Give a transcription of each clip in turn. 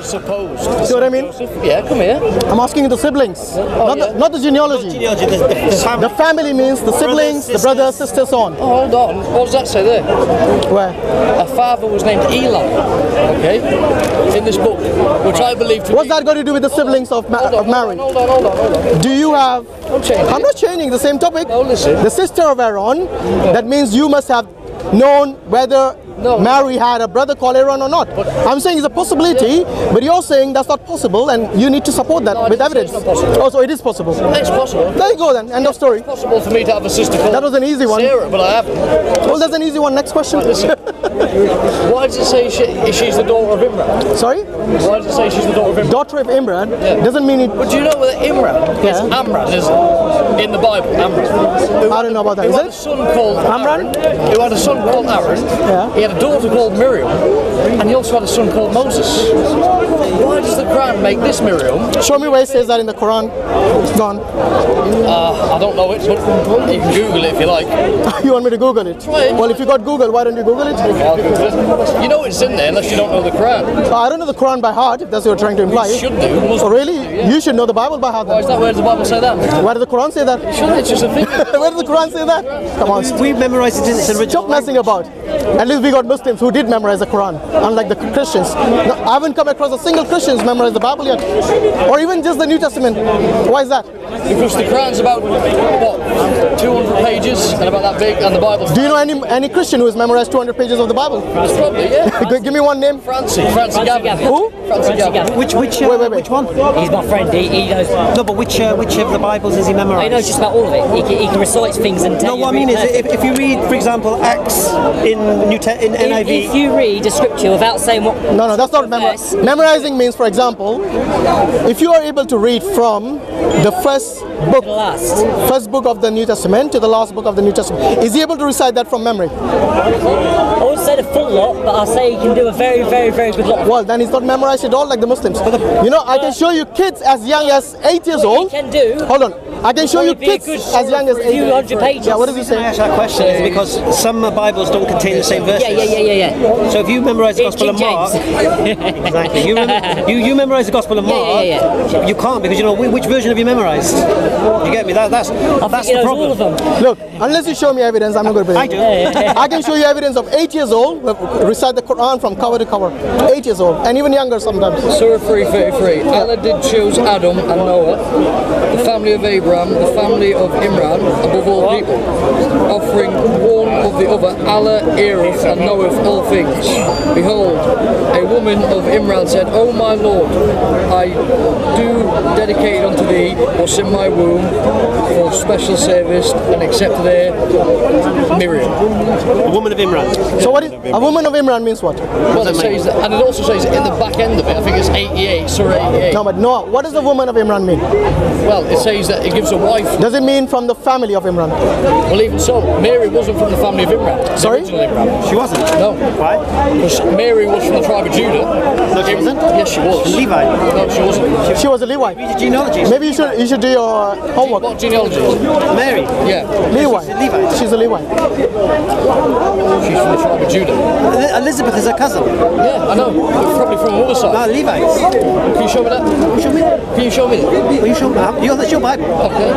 supposed. See what I mean? Yeah, come here. I'm asking you the siblings, not the genealogy. The family means the siblings, the brothers, sisters, so on. Oh, hold on. What does that say there? Where? A father was named Eli. Okay? In this book, which I believe to What's that got to do with the siblings of Mary? Hold on. Do you have... I'm not changing the same topic. No, listen. The sister of Aaron, that means you must have known whether Mary had a brother called Aaron or not. I'm saying it's a possibility, but you're saying that's not possible, and you need to support that with evidence. Oh, so it is possible. It's possible. There you go then, end of story. It's possible for me to have a sister called... That was an easy one. Sarah, but I haven't. Well, that's an easy one. Next question. Why does it say she's the daughter of Imran? Sorry? Why does it say she's the daughter of Imran? Daughter of Imran? Doesn't mean it... But do you know whether Imran is Amran, is in the Bible? Amran. I don't know about that. Who had a son called Amran? Who had a son called Aaron? Yeah. He had a daughter called Miriam, and he also had a son called Moses. Why does the Quran make this Miriam? Show me where it says that in the Quran. It's gone. I don't know it, but you can Google it if you like. You want me to Google it? Try it. Well, if you got Google, why don't you Google it? I'll Google it. You know it's in there unless you don't know the Quran. I don't know the Quran by heart, if that's what you're trying to imply. You should do. Oh, really? Yeah. You should know the Bible by heart. Why is that? Where does the Bible say that? Why does the Quran say that? Shouldn't it just a thing? Where does the Quran say that? Come on. We memorized it in its original. Stop messing about. At least we got Muslims who did memorize the Quran, unlike the Christians. No, I haven't come across a single Christian who's memorized the Bible yet, or even just the New Testament. Why is that? Because the Quran's about, what, 200 pages and about that big, and the Bible's... Do you know any Christian who has memorized 200 pages of the Bible? Probably, yeah. Give me one name. Francie Gavin. Who? Francie Gavin. Which Wait. which one? He's my friend. He knows. No, but which of the Bibles has he memorized? He knows just about all of it. He can recite things and tell No, you. what I mean is, if you read, for example, Acts in NIV. If you read a scripture without saying what... No, that's not memorizing. Memorizing means, for example, if you are able to read from the first book of the New Testament to the last book of the New Testament, is he able to recite that from memory? I wouldn't say the full lot, but I'll say he can do a very, very, very good lot. Well, then he's not memorized at all like the Muslims. You know, I can show you kids as young as 8 years old. He can do. Hold on. I can show you kids as young as 8 years old. 200 pages. Yeah, what does he say? I ask that question is because some Bibles don't contain the same verses. Yeah. So if you memorize the Gospel of Mark, exactly. You memorize the Gospel of Mark. You can't because you know which version have you memorized. You get me? That's the problem. All of them. Look, unless you show me evidence, I'm not going to believe it. I do. I can show you evidence of 8 years old recite the Quran from cover to cover. 8 years old, and even younger sometimes. Surah 3:33. Allah did choose Adam and Noah, the family of Abraham, the family of Imran, above all people, offering one of the other. Allah heareth and knoweth all things. Behold, a woman of Imran said, O my Lord, I do dedicate unto thee what's in my womb for special service, and accepted there Miriam. A woman of Imran. So what is a woman of Imran means what? Well, it says that, and it also says in the back end of it, I think it's 88, Surah 88. No, but no. What does the woman of Imran mean? Well, it says that it gives a wife. Does it mean from the family of Imran? Well, even so, Mary wasn't from the family of Imran. Sorry? Imran. She wasn't. No. Why? Because Mary was from the tribe of Judah. No, she wasn't. Yes, she was. Levi. No, she wasn't. She was a Levite. Read the genealogy. Maybe you should do your homework. What genealogy? Mary. Yeah. Levite. She's a Levite. She's from the tribe of Judah. Elizabeth is her cousin. Yeah, I know. Probably from the other side. No, Levites. Can you show me that? Show me. Can you show me that? Will you show me? That's your Bible. Okay.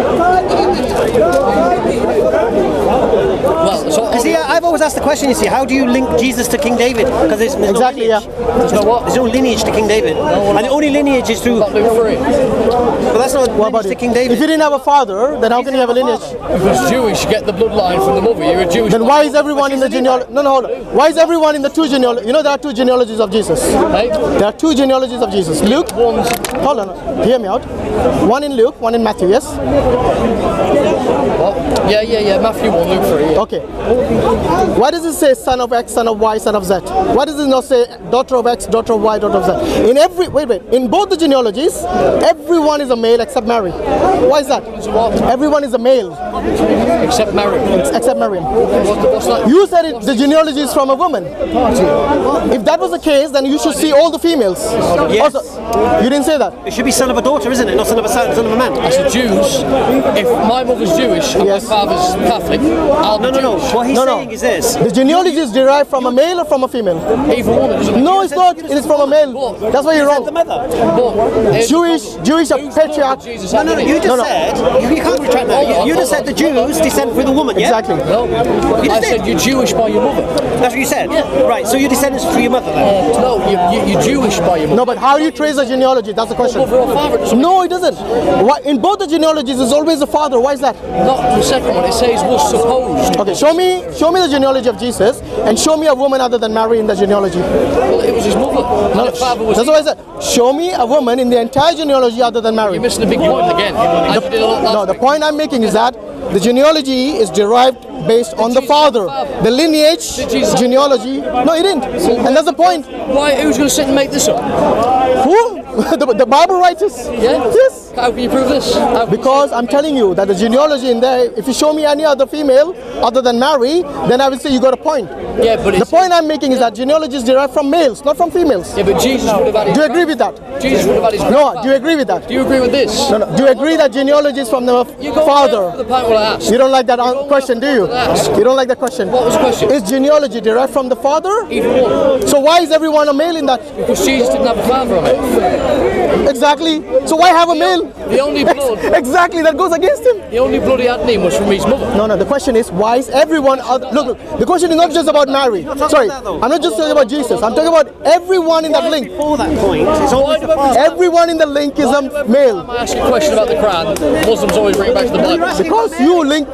Well, so See, I've always asked the question. You see, how do you link Jesus to King David? Because there's Exactly, no yeah. There's no lineage to King David, and the only lineage is through. Luke 3. But that's not What about lineage to it? King If David. you didn't have a father, then how can you have a lineage? Because Jewish, get the bloodline from the mother. You're a Jewish. Then why is everyone in the genealogy? No, hold on. Why is everyone in the two genealogies? You know there are two genealogies of Jesus. Hey? There are two genealogies of Jesus. Luke, One's hold on, hear me out. One in Luke, one in Matthew, yes? what? Yeah. Matthew 1, Luke 3. Yeah. Okay. Why does it say son of X, son of Y, son of Z? Why does it not say daughter of X, daughter of Y, daughter of Z? In every, wait, in both the genealogies, everyone is a male except Mary. Why is that? Everyone is a male Except Mary. except Miriam. What's that? You said it, the genealogy is from a woman. If that was the case, then you should see all the females. Yes. Also, you didn't say that. It should be son of a daughter, isn't it? Not son of a son of a man. As a Jews, if my mother's Jewish and Yes. my father's Catholic, I'll No. What he's saying is this. The genealogy is derived from a male or from a female? Either one. No, it's not. It is from a male. That's why you're wrong. The mother. Jewish patriarch. No. You just said you can't retract that. You just said the Jews descend through the woman. Yeah? Exactly. No, I said you're Jewish by your mother. That's what you said. Yeah. Right. So your descendants through your mother then. No, you're Jewish by your mother. No, but how do you trace a genealogy? That's the question. Mother or father? No, it doesn't. Why, in both the genealogies, there's always a father. Why is that? Not the second one. It says was supposed. Okay, show me the genealogy of Jesus, and show me a woman other than Mary in the genealogy. Well, it was his mother. No, his father was. That's what I said. Show me a woman in the entire genealogy other than Mary. You're missing a big point again. The point I'm making is that the genealogy is derived based on the father. The lineage, genealogy. No, it didn't. And that's the point. Why? Who's going to sit and make this up? Who? the Bible writers. Yeah? Yes. How can you prove this? Because I'm telling you that the genealogy in there, if you show me any other female other than Mary, then I will say you got a point. Yeah, but the point I'm making is that genealogy is derived from males, not from females. Yeah, but Jesus would have had his. Do you agree with that? Jesus would have had his. No, do you agree with that? Do you agree with this? No. Do you agree that genealogy is from the father? The point what I asked. You don't like that question, do you? You don't like the question. What was the question? Is genealogy derived from the father? Either one. So why is everyone a male in that? Because Jesus didn't have a father on it. Exactly. So why have a male? The only blood. Exactly, that goes against him. The only blood he had in him was from his mother. No. The question is, why is everyone? Look. The question is not just about Mary. Sorry, I'm not just talking about Jesus. I'm talking about everyone in that link. Before that point, it's always the father. Everyone in the link is a male. I ask you a question about the Quran. Muslims always bring it back to the Bible. Because you link.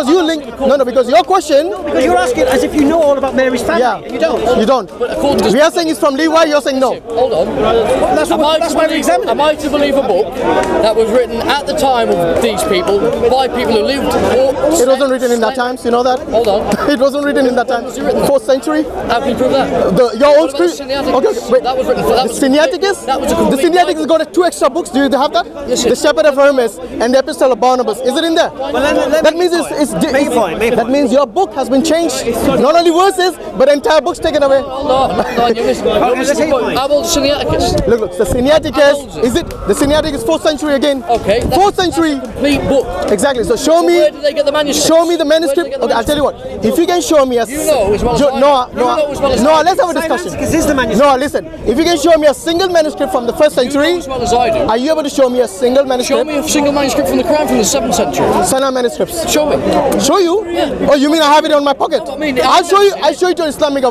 Because your question. Because you're asking as if you know all about Mary's family. Yeah. And you don't. You don't. We are saying it's from Levi. You're saying no. Hold on. That's why we examine it. Am I to believe a book that was written at the time of these people by people who lived? It wasn't written in that times. You know that? Hold on. It wasn't written in that time. 4th century. How can you prove that? Your own script. Okay, wait. That was written for The Sinaiticus. The Sinaiticus got 2 extra books. Do you have that? Yes, the Shepherd of Hermes and the Epistle of Barnabas. Is it in there? That means that means your book has been changed. Not only verses, but the entire book's taken away. Hold on. You're missing. How old is Sinaiticus? Look. The Sinaiticus. Is it the Sinaiticus 4th century again? Okay. 4th century. Complete book. Exactly. So show me. Where did they get the manuscript? Show me the manuscript. Okay, I'll tell you what. If you can show me a. You know as well as I know. No. Let's have a discussion. No, listen. If you can show me a single manuscript from the 1st century, as well as I do. Are you able to show me a single manuscript? Show me a single manuscript from the Quran from the 7th century. Sana manuscripts. Show me. Show you? Yeah. Oh, you mean I have it on my pocket? I'll show you. I'll show you to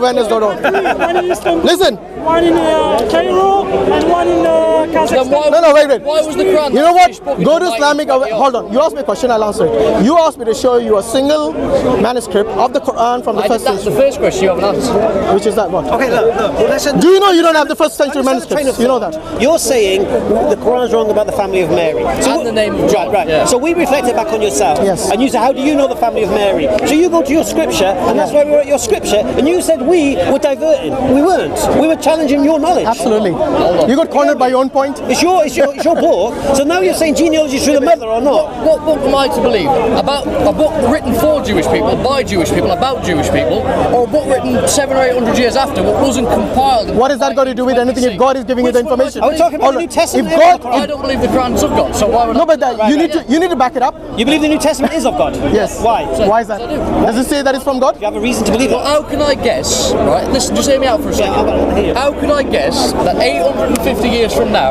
IslamicAwareness.org. Listen. One in Cairo and one in Kazakhstan. No, wait. Why was the Quran? You know what? Go to Islamic. Hold on. You asked me a question. I'll answer it. You asked me to show you a single manuscript of the Quran from the 1st century. That's the first question you haven't answered. Which is that one? Okay, look. Do you know you don't have the 1st century manuscripts? You know that. You're saying the Quran's wrong about the family of Mary. And the name of God. Right. Yeah. So we reflected back on yourself. Yes. And you said, how do you know the family of Mary? So you go to your scripture, and that's why we were at your scripture, and you said we were diverting. We weren't. We were challenging your knowledge. Absolutely. You got cornered by your own point. It's your book. So now you're saying genealogy through the mother or not? What book am I to believe? About a book written for Jewish people, by Jewish people, about Jewish people, or a book written 700 or 800 years after, what wasn't compiled? What has that got to do with anything if God is giving you the information? Are we talking about the New Testament? I don't believe the Quran's of God, so why would I? No, but you need to back it up. You believe the New Testament is of God? Yes. Why? Why is that? Does it say that it's from God? You have a reason to believe Well, it. how can I guess, right? Listen, just hear me out for a second. How can I guess that 850 years from now,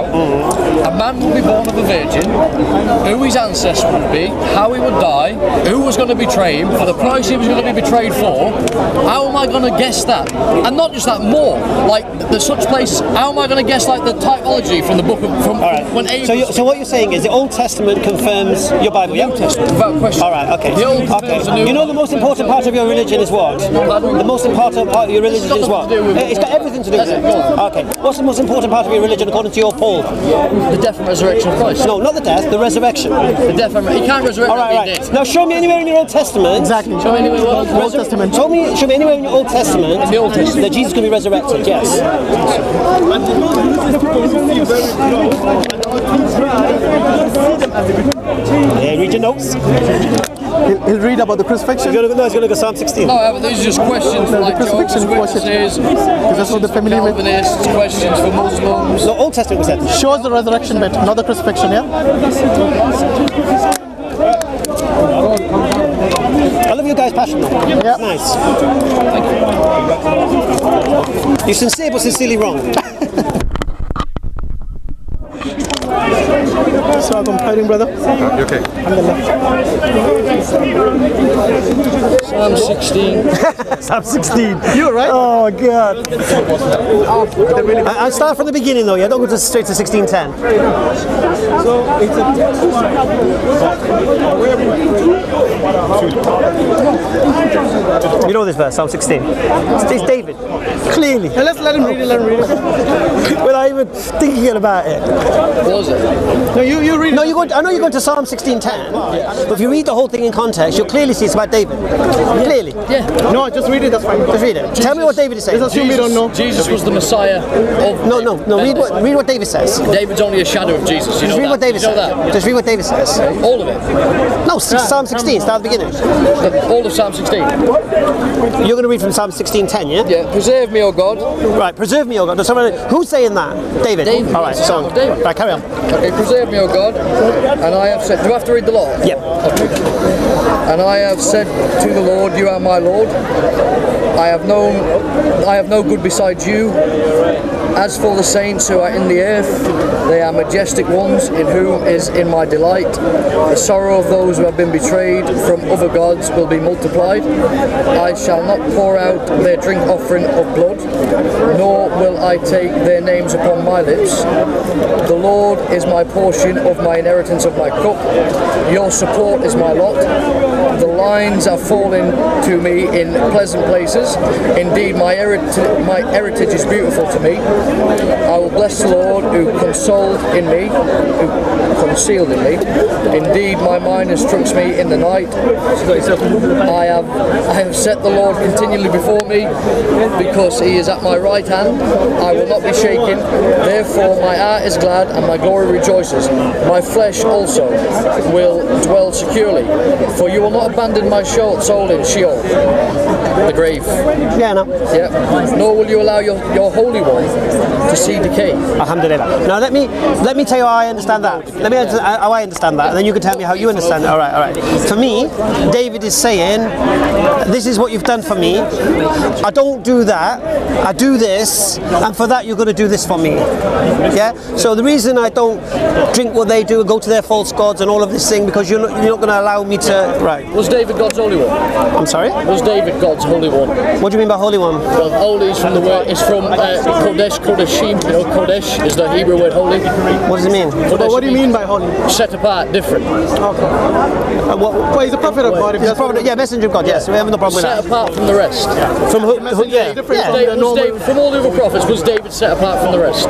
a man will be born of a virgin, who his ancestor would be, how he would die, who was going to betray him, for the price he was going to be betrayed for? How am I going to guess that? And not just that, more. Like, there's such places. How am I going to guess, like, the typology from the book of... when Abraham... So what you're saying is the Old Testament confirms your Bible, yeah? Without question. All right, okay. The Old confirms the New. You know the most important part of your religion is what? The most important part of your religion is what? It's got everything to do with it. Okay. What's the most important part of your religion according to your poll? The death and resurrection of Christ. No, not the death, the resurrection. The death and you can't resurrect All right. dead. Now show me anywhere in your Old Testament. Exactly. Show me anywhere what? Old Testament. Show me anywhere in your Old Testament, In the Old Testament. that Jesus can be resurrected. Yes. Yeah, read your notes. He'll read about the crucifixion. He's going to go Psalm 16. No, these are just questions for like crucifixion Jehovah's Witnesses, Because that's what the family with. Calvinists, questions for Muslims. No, Old Testament was that. Shows the resurrection bit, not the crucifixion, yeah? I love you guys passionate. Yeah. Nice. You're sincere but sincerely wrong. So I'm comparing, brother. You okay? Psalm 16. Psalm 16. You're right. Oh God. I'll start from the beginning though, yeah? Don't go straight to 16:10. You know this verse, Psalm 16. It's David, clearly. Yeah, let's let him read it. Without even thinking about it. Was it? No, you read it. No, I know you're going to Psalm 16:10, but if you read the whole thing in context, you'll clearly see it's about David. Clearly. Yeah. No, just read it. That's fine. Just read it. Tell me what David is saying. Let's assume we don't know. Jesus was the Messiah of... No. Read what David says. David's only a shadow of Jesus. You Just know read what that? David You know says. that? Just read what David says. All of it. No, Psalm 16. Start at the beginning. All of Psalm 16. You're going to read from Psalm 16:10, yeah? Yeah. Preserve me, O God. Right. Preserve me, O God. Who's saying that? David. David. All right. It's the Psalm So, of David. right. Carry on. Okay. Preserve me, O God. And I have said... Do I have to read the law? Yeah. Okay. And I have said to the Lord, you are my Lord. I have no good besides you. As for the saints who are in the earth, they are majestic ones in whom is in my delight. The sorrow of those who have been betrayed from other gods will be multiplied. I shall not pour out their drink offering of blood, nor will I take their names upon my lips. The Lord is my portion of my inheritance of my cup. Your support is my lot. The lines are falling to me in pleasant places. Indeed, my heritage is beautiful to me. I will bless the Lord who concealed in me. Indeed, my mind instructs me in the night. I have set the Lord continually before me, because he is at my right hand. I will not be shaken. Therefore, my heart is glad and my glory rejoices. My flesh also will dwell securely. For you will not abandon my soul in Sheol, the grave. Yeah, no. Yeah. Nor will you allow your Holy One to see decay. Alhamdulillah. Now let me tell you how I understand that. Let me how I understand that, and then you can tell me how you understand it. All right. For me, David is saying, this is what you've done for me. I don't do that. I do this, and for that you're going to do this for me. Yeah. So the reason I don't drink what they do and go to their false gods and all of this thing, because you're not going to allow me to. Right. Was David God's Holy One? I'm sorry. Was David God's Holy One? What do you mean by holy one? Well, holy is from the word. It's from Kodesh, Kodeshim. You know, Kodesh is the Hebrew word holy. What does it mean? Kodesh What do you mean by holy? Set apart, different. Okay. Well, he's a prophet of God. He's a prophet, yeah, messenger of God. Yes, we have no problem with Set that. apart from the rest. From who? Yeah. From all the other prophets, was David set apart from the rest?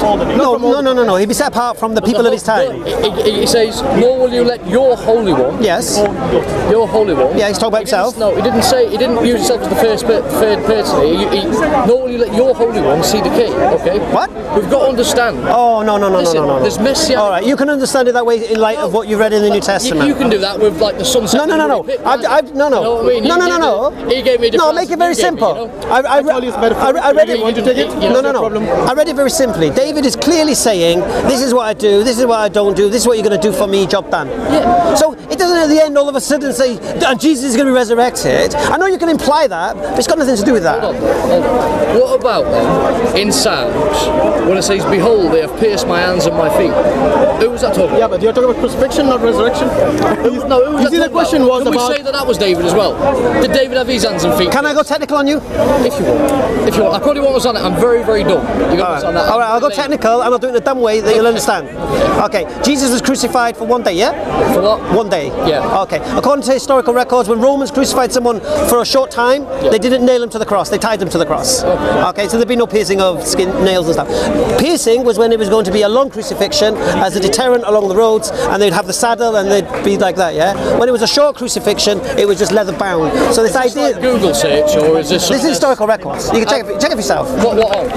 No. He'd be set apart from the people of his time. He says, nor will you let your Holy One. Yes. Your Holy One. Yeah, he's talking about himself. No, he didn't say. He didn't use himself as the third person. Nor will you let your Holy One see decay. Okay. What? We've got to understand. Oh no. There's messianic. All right, you can understand it that way in light of what you read in the New Testament. You can do that with like the sunset. No. You know what I mean? No. He gave me. No, make it very simple. I read it. Want to take it? No. I read it very simply. David is clearly saying, "This is what I do. This is what I don't do. This is what you're going to do for me. Job done." Yeah. So it doesn't at the end all of a sudden say, "And Jesus is going to be resurrected." I know you can imply that, but it's got nothing to do with that. Hold on. What about then in Psalms when it says, "Behold, they have pierced my hands and my feet"? Who was that talking about? Yeah, but you're talking about crucifixion, not resurrection. No, who was You see, the question was Can about. we say that was David as well? Did David have his hands and feet? Can I go technical on you? If you want. I probably won't was on it. I'm very, very dumb. You're going to on that. All right, I'll go technical and I'll do it in a dumb way that you'll understand. Okay, Jesus was crucified for one day, yeah? For what? One day. Yeah. Okay. According to historical records, when Romans crucified someone for a short time, they didn't nail him to the cross. They tied him to the cross. Okay, so there'd be no piercing of skin, nails and stuff. Piercing was when it was going to be a long crucifixion as a deterrent along the roads, and they'd have the saddle and they'd be like that, yeah? When it was a short crucifixion, it was just leather bound. So this idea... Like Google search, or is this... This is historical records. You can check it for yourself. What on?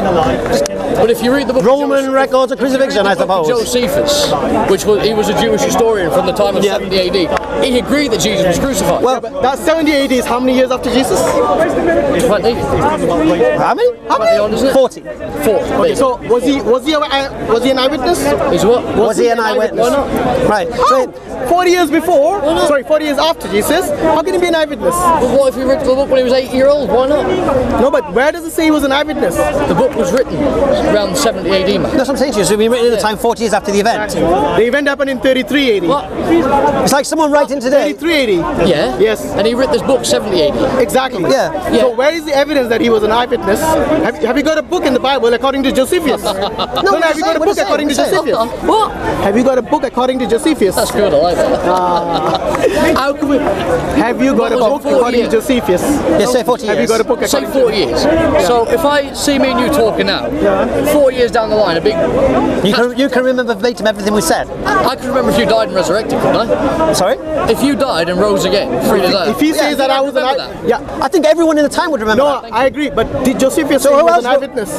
But if you read the book Roman records of crucifixion, I suppose. Josephus, he was a Jewish historian from the time of 70 AD. He agreed that Jesus was crucified. crucified. Well, That 70 AD is how many years after Jesus? 20. how many? 20 on, isn't it? 40. 40. Okay, so was he an eyewitness? Is what? Was he an eyewitness? Why not? Right. So, 40 years before, sorry, 40 years after Jesus, how can he be an eyewitness? Well, what if he read the book when he was 8-year-old? Why not? No, but where does it say he was an eyewitness? The book was written around 70 AD, man. that's what I'm saying to you. So, we written in the time 40 years after the event. The event happened in 33 AD. What? It's like someone writing today. 33 AD. Yeah? Yes. And he wrote this book 70 AD. Exactly. Yeah. So where is the evidence that he was an eyewitness? Have you got a book in the Bible according to Josephus? no, have you got a book according to Josephus? What? Have you got a book according to Josephus? That's good, I like that. How can we... Have you got a What was book it, 40 according to Josephus? Yes, say 40 years. Have you got a book Say according 40 years. So if I see me and you talking now, 4 years down the line, a big... You can remember verbatim everything we said. I can remember if you died and resurrected, couldn't I? Sorry? If you died and rose again, 3 days later. If he says that I was an remember eyewitness, that. yeah. I think everyone in the time would remember No, that. I agree. But did Josephus say who he was else an eyewitness?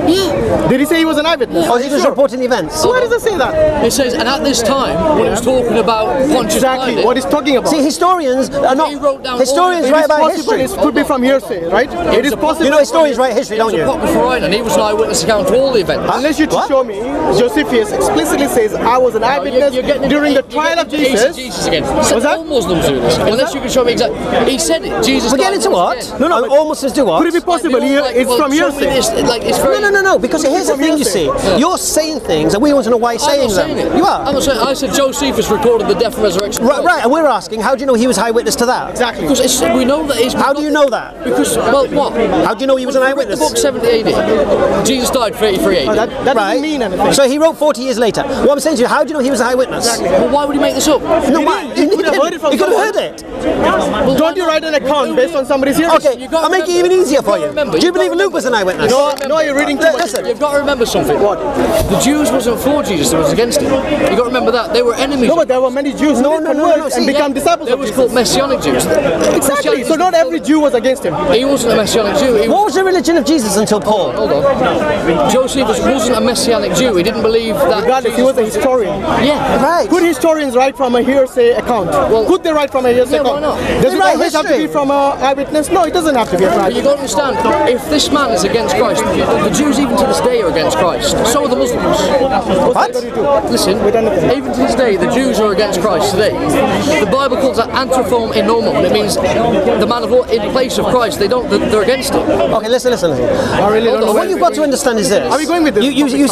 Yeah. Did he say he was an eyewitness? Or is he just reporting the events? Where does it say that? It says, and at this time, when he was talking about Pontius Exactly Pilate, what he's talking about. See, historians are not. He wrote down Historians all- write It is about possible. history. It could be from hearsay, right? It is possible. You know, historians write history, don't he you? was a apocryphal writer, and he was an eyewitness account to all the events. Unless you What? show me, Josephus explicitly says I was an eyewitness during the trial of Jesus. Again. So Was that? all Muslims do this. Unless you can show me exactly. He said it. Jesus. We're died getting to and rose what? again. No, no, all Muslims do what? Could it be possible? It's from show me hearsay. this, like, it's very, No, because here's the from thing you hearsay. see. You're saying things and we want to know why you're I'm saying not them. saying it. You are. I'm not saying. I said Josephus recorded the death and resurrection. of Right, Christ. right, and we're asking, how do you know he was eyewitness to that? Exactly. Because we know that he's. How do you know that? Because, well, what? How do you know he was an The eyewitness? book 70 AD. Jesus died 33 AD. That doesn't mean anything. So he wrote 40 years later. What I'm saying to you, how do you know he was an eyewitness? Well, why would he make this up? No, why? He could have heard it from He could have someone. heard it. Don't you write an account based on somebody's hearsay? Okay, You gotta I'll make it remember- even easier for you you. gotta remember- Do you you believe gotta Luke was an eyewitness? No, you're reading too much. Listen. You've got to remember something. What? The Jews wasn't for Jesus, they was against him. You got to remember that. They were enemies. No, but there were many Jews who No, did no, no, convert no, see, and become disciples They of was Jesus. called Messianic Jews. Exactly. So not every Jew was against him. He wasn't a Messianic Jew. He What was the religion of Jesus until Paul? Hold on. Josephus wasn't a Messianic Jew. He didn't believe that. Regardless, he was a historian. Yeah. Right. Could historians write from a hearsay account? Could they write from a hearsay Yeah, why account? not? Does They it write always have to history. be from an eyewitness? No, it doesn't have to be from an But you got to understand, if this man is against Christ, the Jews even to this day are against Christ. So are the Muslims. What? Listen, even to this day, the Jews are against Christ today. The Bible calls that anthropon in normal. It means the man of in place of Christ. They're against it. Okay, listen. I really don't know. What you've got to understand is this. Are we going with this? You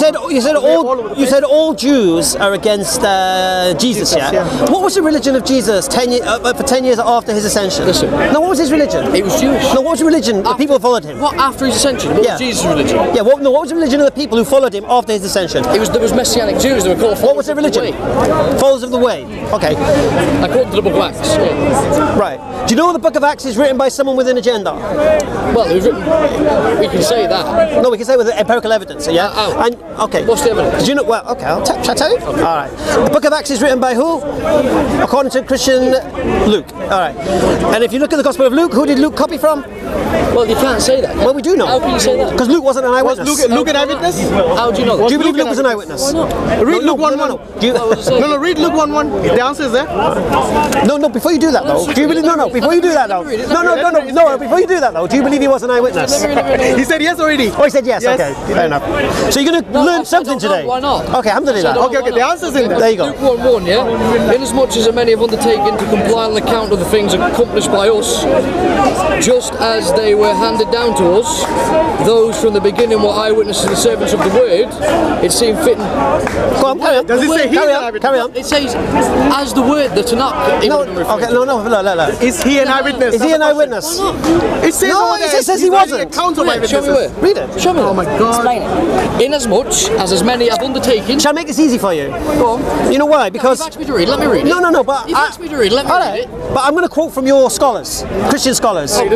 said all Jews are against Jesus, yeah? yeah. What was the religion of Jesus for 10 years after his ascension? Listen. No, what was his religion? He was Jewish. No, what was the religion? The people who followed him. What after his ascension? What Yeah. was Jesus' religion? Yeah, what was the religion of the people who followed him after his ascension? There was Messianic Jews. They were called. What was their religion? Followers of the way. Okay, According to the Book of Acts. Yeah. right. Do you know the Book of Acts is written by someone with an agenda? Well, it was written. We can say that. No, we can say with empirical evidence, yeah? How? And, okay. What's the evidence? Do you know, well, okay, shall I tell you? All right. The Book of Acts is written by who? According to Christian Luke. All right. And if you look at the Gospel of Luke, who did Luke copy from? Well, you can't say that. Well, we do know. How can you say that? Because Luke wasn't an eyewitness. Luke an eyewitness? How do you know that? Do you believe Luke was an eyewitness? Read Luke 1:1. No. Do you, No, read Luke 1:1. The answer is there. no, before you do that though. Do you believe, no, before you do that though. No, before you do that though. Do you believe he was an eyewitness? He said yes already. Oh, he said yes. Yes. Okay, fair enough. So you're going to learn something today? Why not? Okay, alhamdulillah. Okay, the answer's in there. There you go. Luke 1:1, yeah? Inasmuch as many have undertaken to compile an account of the things accomplished by us, just as they were handed down to us, those from the beginning were eyewitnesses and servants of the word, it seemed fitting. Go on, carry on. Does it say he's Carry an on, eyewitness? carry on. It says, as the word, the Tanakh. No, okay, no, look. Is he an eyewitness? Is he an eyewitness? It says No, over it there, says he's he writing wasn't. accounts of Show me eyewitnesses. where. Read it. Show me. Oh my God. Explain it. Inasmuch as many have undertaken. Shall I make this easy for you? Go on. You know why? Because You've asked me to read, let me read it. no, but You've asked me to read, let me all read right, it. but I'm going to quote from your scholars, Christian scholars. He doesn't believe it's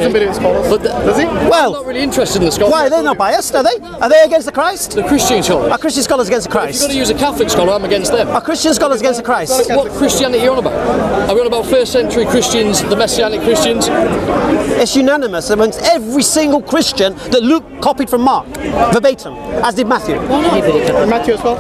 But Does he? I'm not really interested in the scholars. Why? They're not biased, are they? Are they against the Christ? The Christian scholars. Are Christian scholars against the If you're Christ? going to use a Catholic scholar, I'm against them. Are Christian scholars against the Christ? What Christianity are you on about? Are we on about first century Christians, the Messianic Christians? It's unanimous amongst every single Christian that Luke copied from Mark, verbatim, as did Matthew. Matthew as well?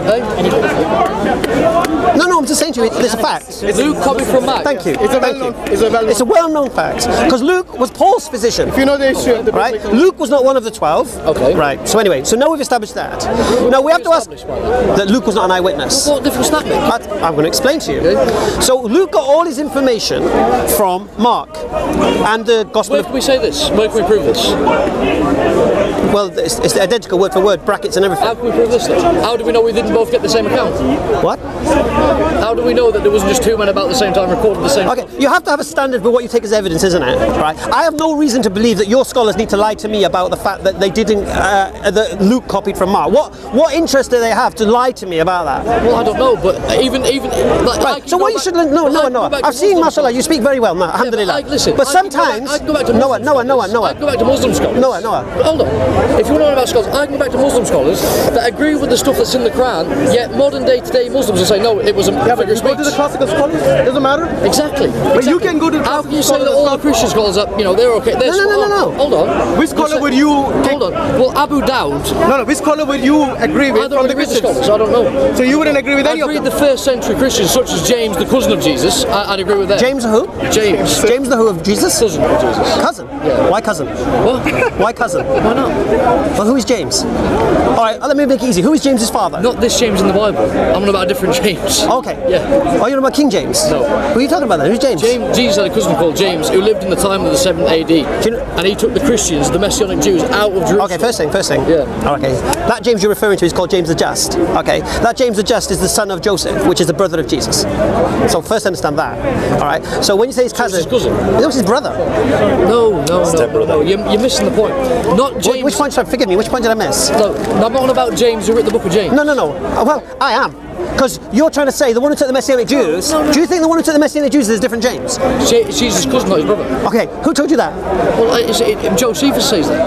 No, I'm just saying to you, it's a fact. Luke copied from Mark. Thank you. It's a well-known. It's a well-known fact because Luke was Paul's physician. If you know the issue, Right? Luke was not one of the 12. Okay. Right. So anyway, now we've established that. Now we have to ask that Luke was not an eyewitness. What difference does that make? I'm going to explain to you. So Luke got all his information from Mark and the Gospel Where of... can we say this? Where can we prove this? Well, it's identical word for word, brackets and everything. How can we prove this then? How do we know we didn't both get the same account? What? How do we know that there wasn't just two men about the same time recording the same? Okay, you have to have a standard for what you take as evidence, isn't it? Right. I have no reason to believe that your scholars need to lie to me about the fact that they didn't, that Luke copied from Mark. What interest do they have to lie to me about that? Well, I don't know, but even like, Right. So what you should no. I've seen, mashallah, you speak very well. No, alhamdulillah. Listen, but sometimes I can go back to Noah. I can go back to Muslim scholars. Noah. Hold on. If you want to know about scholars, I can go back to Muslim scholars that agree with the stuff that's in the Quran. Yet modern day today Muslims will say no, it was a figure of speech. Go to the classical scholars. Doesn't matter. Exactly. But you can go to. How can you say that all the Christian scholars are, they're okay? They're No. Hold on. Which scholar would you? Hold on. Well, Abu Dawud. No. Which scholar would you agree with I don't from the agree with the Christians? scholars. I don't know. So you wouldn't agree with any I of agree them? with the first century Christians, such as James, the cousin of Jesus. I'd agree with that. James who? James. James the who of Jesus? Cousin of Jesus. Cousin? Yeah. Why cousin? What? Why cousin? Why not? Well, who is James? All right, let me make it easy. Who is James's father? Not this James in the Bible. I'm on about a different James. Okay. Yeah. Are you on about King James? No. Who are you talking about then? Who's James? Jesus had a cousin called James who lived in the time of the 7th AD. you know- And he took the Christians, the Messianic Jews, out of Jerusalem. Okay, first thing. Yeah. Okay. That James you're referring to is called James the Just. Okay. That James the Just is the son of Joseph, which is the brother of Jesus. So first understand that. All right. So when you say his cousin, his cousin? no, it's his brother. No. You're missing the point. Not James. Which point? Forgive me. Which point did I miss? No, I'm not on about James who wrote the book of James. No. Well, I am. Because you're trying to say the one who took the Messianic Jews. No. Do you think the one who took the Messianic Jews is a different James? Jesus' cousin, not his brother. Okay. Who told you that? Well, Josephus says that.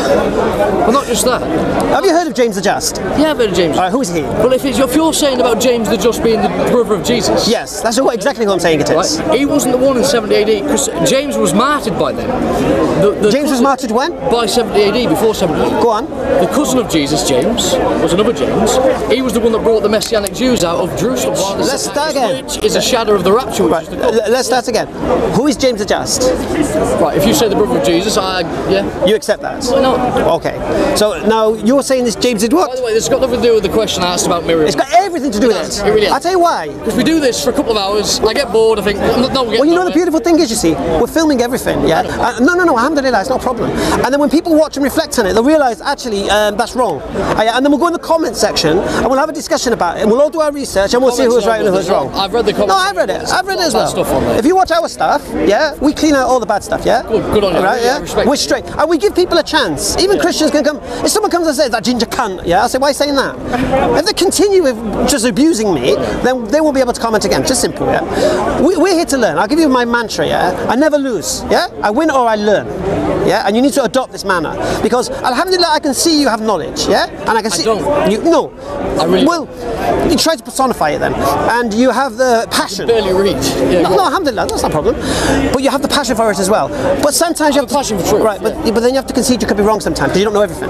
Well, not just that. Have you heard of James the Just? Yeah, I've heard of James. All right. Who is he? Well, if you're saying about James the Just being the brother of Jesus. Yes. That's exactly who I'm saying it is. Right? He wasn't the one in 70 AD because James was martyred by them. James was martyred when? By 70 AD, before 70 AD. Go on. The cousin of Jesus, James, was another James. He was the one that brought the Messianic Jews out of Jerusalem. Let's start again. Which is a shadow of the rapture. Which Right. is to come. Let's start again. Who is James the Just? Right, if you say the brother of Jesus, yeah. You accept that? Why not? Okay. So now you're saying this James did what? By the way, this has got nothing to do with the question I asked about Miriam. It's got everything to do with does, it. it really has. I'll tell you why. Because we do this for a couple of hours, I get bored, I think, no, we're getting Well, you know the nowhere. beautiful thing is, you see, we're filming everything, yeah? No, alhamdulillah, it's not a problem. And then when people watch and reflect on it, they'll realise, actually, that's wrong. And then we'll go in the comment section, and we'll have a discussion about it, and we'll all do our research, and we'll see who's right and who's wrong. I've read the comments. No, I've read it. I've read it as Bad well. stuff on there. If you watch our stuff, yeah, we clean out all the bad stuff, yeah? Good on you. Right, Yeah, yeah? respect. We're straight. And we give people a chance. Even Christians can come. If someone comes and says, that ginger cunt, yeah, I say, why are you saying that? If they continue with just abusing me, then they won't be able to comment again. Just simple, yeah? We're here to learn. I'll give you my mantra, yeah? I never lose, yeah? I win or I learn. Yeah, and you need to adopt this manner because, alhamdulillah, I can see you have knowledge, yeah, and I can see. don't. No, I really. well, you try to personify it then, and you have the passion. Barely read. Yeah, No, alhamdulillah, that's not a problem. But you have the passion for it as well. But sometimes you have a passion for truth, right? But then you have to concede you could be wrong sometimes because you don't know everything.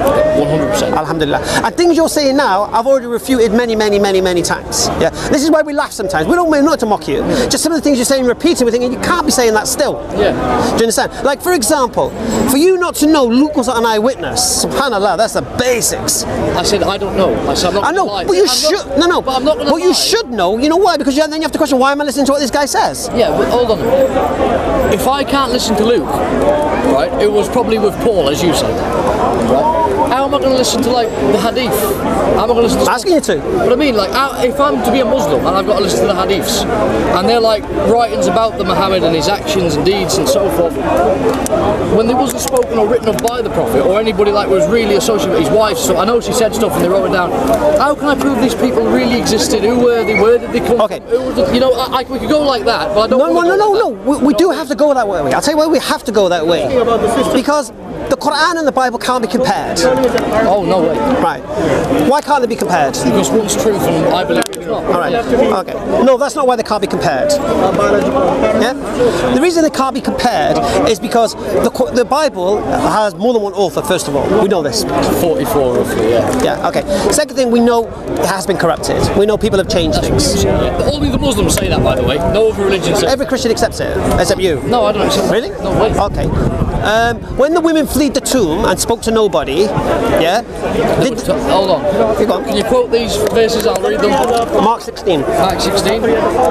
100%. Alhamdulillah. And things you're saying now, I've already refuted many times. Yeah. This is why we laugh sometimes. We're not to mock you. Just some of the things you're saying, repeating, we're thinking you can't be saying that still. Yeah. Do you understand? Like for example, for you not to know Luke was not an eyewitness, subhanallah, that's the basics. I said I don't know. I said I'm not. I know, gonna lie. but you I'm should. not- No. But I'm not gonna But you lie. should know. You know why? Because then you have to question why am I listening to what this guy says? Yeah, but hold on a minute. If I can't listen to Luke, right, it was probably with Paul, as you said, right? how am I going to listen to like the hadith? How am I going to listen to Asking you to. But I mean, like, if I'm to be a Muslim and I've got to listen to the hadiths, and they're like writings about the Muhammad and his actions and deeds and so forth, when they wasn't spoken or written of by the Prophet or anybody like was really associated with his wife, so I know she said stuff and they wrote it down. How can I prove these people really existed? Who were they? Where did they come Okay. from? Who was the, you know, we could go like that, but I don't. No. We do have to go that way. I'll tell you why we have to go that way. Because the Quran and the Bible can't be compared. Oh, no way. Right. Why can't they be compared? Because one's truth and I believe it's not. All right. Okay. No, that's not why they can't be compared. Yeah. The reason they can't be compared is because the Bible has more than one author. First of all, we know this. 44 roughly. Yeah. Yeah. Okay. Second thing, we know it has been corrupted. We know people have changed things. Yeah. Only the Muslims say that, by the way. No other religion says. Every Christian accepts it, except you. No, I don't accept it. Really? No way. Okay. When the women fled the tomb and spoke to nobody, yeah. Hold on. Keep on. Can you quote these verses? I'll read them. Mark 16. Mark 16.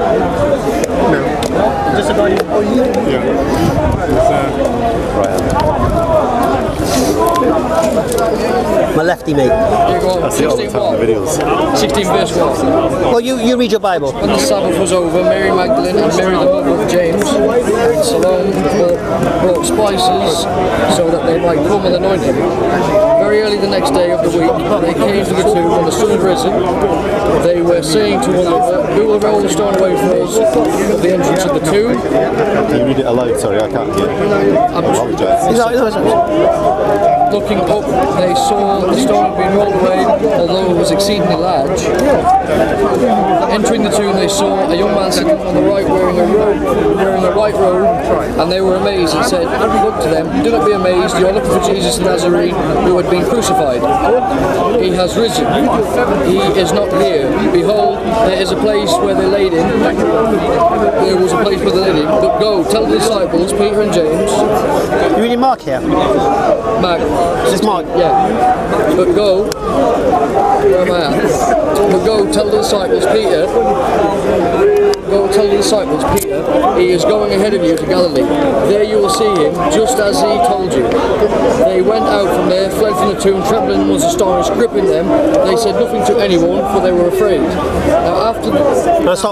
My lefty mate. Here go on. 16 verse 1. Well, you read your Bible. When the Sabbath was over, Mary Magdalene and Mary the mother of James and Salome brought spices so that they might come and anoint him. Very early the next day of the week, they came to the tomb when the sun had risen. They were saying to one another, "Who will roll the stone away for us at the entrance of the tomb?" Can you read it aloud? Sorry, I can't hear. I apologise. Looking up, they saw the stone had been rolled away, although it was exceedingly large. Entering the tomb, they saw a young man sitting on the right wearing a white robe, and they were amazed and said, "Look to them, do not be amazed, you are looking for Jesus the Nazarene, who had been crucified. He has risen. He is not here. Behold, there is a place where they laid him. There was a place where they laid him. But go, tell the disciples, Peter and James." You reading Mark here? Mark. It's Mark. Yeah. But go. Where am I at? But go, tell the disciples, Peter. Go tell the disciples, Peter, he is going ahead of you to Galilee. There you will see him, just as he told you. They went out from there, fled from the tomb, trembling and was astonished, gripping them. They said nothing to anyone, for they were afraid. Now after... No, stop.